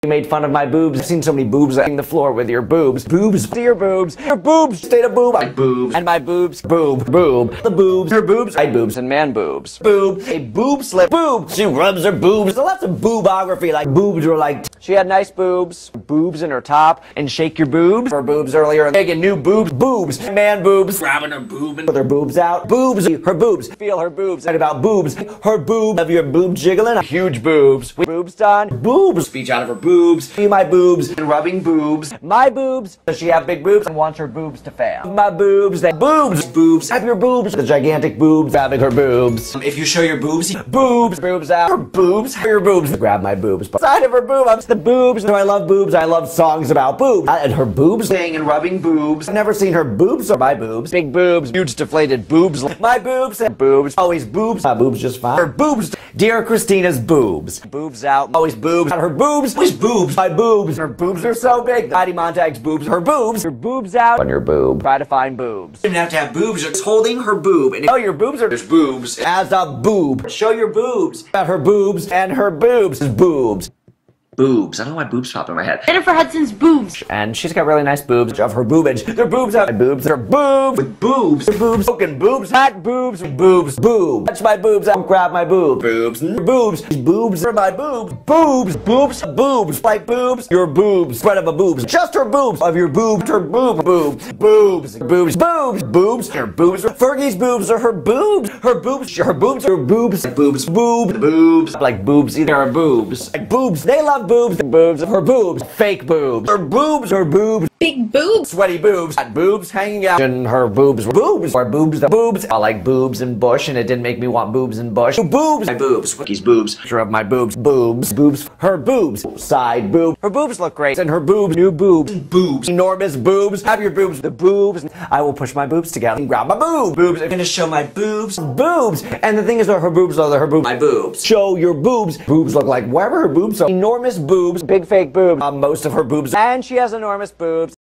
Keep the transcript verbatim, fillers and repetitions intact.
You made fun of my boobs. I've seen so many boobs on the floor with your boobs. Boobs, to your boobs. Your boobs, state of boob. Like boobs. And my boobs, boob, boob. The boobs, her boobs, I boobs, and man boobs. Boob, a boob slip. Boob, she rubs her boobs. So lots of boobography, like boobs were like, she had nice boobs. Boobs in her top. And shake your boobs. Her boobs earlier. Making new boobs. Boobs. Man boobs. Grabbing her boob and with her boobs out. Boobs. Her boobs. Feel her boobs. Talk about boobs. Her boob. Of your boob jiggling. Huge boobs. Boobs done. Boobs. Speech out of her boobs. See my boobs. And rubbing boobs. My boobs. Does she have big boobs? And wants her boobs to fail. My boobs. They boobs. Boobs. Have your boobs. The gigantic boobs. Grabbing her boobs. If you show your boobs. Boobs. Boobs out. Her boobs. Have your boobs. Grab my boobs. Side of her boob. I'm the boobs. Do I love boobs? I love songs about boobs. And her boobs. Saying and rubbing boobs. I've never seen her boobs or my boobs. Big boobs. Huge deflated boobs. My boobs. And boobs. Always boobs. My boobs just fine. Her boobs. Dear Christina's boobs. Boobs out. Always boobs. Her boobs. Always boobs. My boobs. Her boobs are so big. Heidi Montag's boobs. Her boobs. Her boobs out. On your boob. Try to find boobs. You don't have to have boobs. It's holding her boob. And oh, your boobs are just boobs. As a boob. Show your boobs. About her boobs and her boobs. Boobs. Boobs. I don't know why boobs pop in my head. Jennifer Hudson's boobs. And she's got really nice boobs of her boobage. They're boobs out. Boobs. They're boobs. With boobs. They're boobs. Broken boobs. Hot boobs. Boobs. Boob. Touch my boobs. Don't grab my boobs. Boobs. Boobs. Boobs are my boobs. Boobs. Boobs. Boobs. Like boobs. Your boobs. Spread of a boobs. Just her boobs. Of your boob. Her boob. Boobs. Boobs. Boobs. Boobs. Boobs. Her boobs. Fergie's boobs are her boobs. Her boobs. Her boobs are boobs. Boobs. Boob. Boobs. Like boobs. Either are boobs. Like boobs. They love boobs. Boobs. Her boobs. Fake boobs. Her boobs. Her boobs. Big boobs. Sweaty boobs. Got boobs hanging out. And her boobs were boobs. Or boobs. The boobs. I like boobs and bush, and it didn't make me want boobs and bush. Boobs. My boobs. Wiki's boobs. Picture of my boobs. Boobs. Boobs. Her boobs. Side boob. Her boobs look great. And her boobs. New boobs. Boobs. Enormous boobs. Have your boobs. The boobs. I will push my boobs together and grab my boobs. Boobs. I'm gonna show my boobs. Boobs. And the thing is, her boobs are her boobs. My boobs. Show your boobs. Boobs look like wherever her boobs are. Enormous boobs. Big fake boobs. Uh, most of her boobs. And she has enormous boobs.